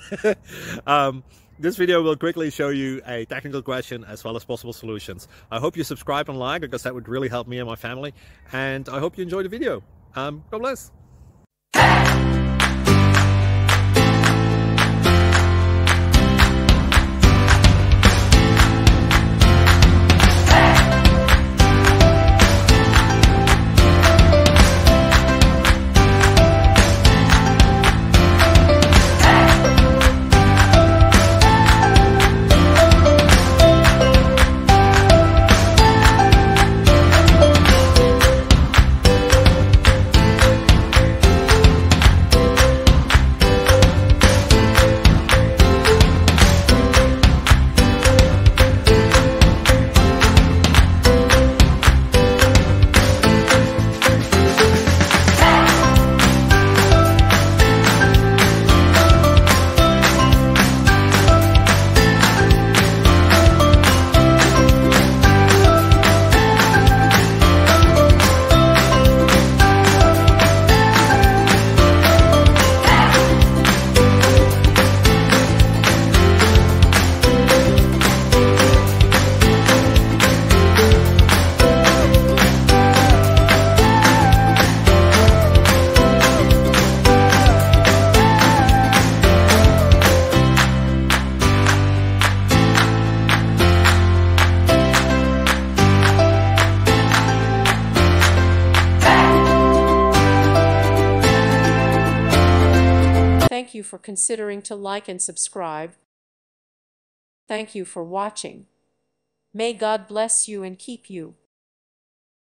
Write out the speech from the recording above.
This video will quickly show you a technical question as well as possible solutions. I hope you subscribe and like, because that would really help me and my family. And I hope you enjoy the video. God bless. Thank you for considering to like and subscribe. Thank you for watching. May God bless you and keep you.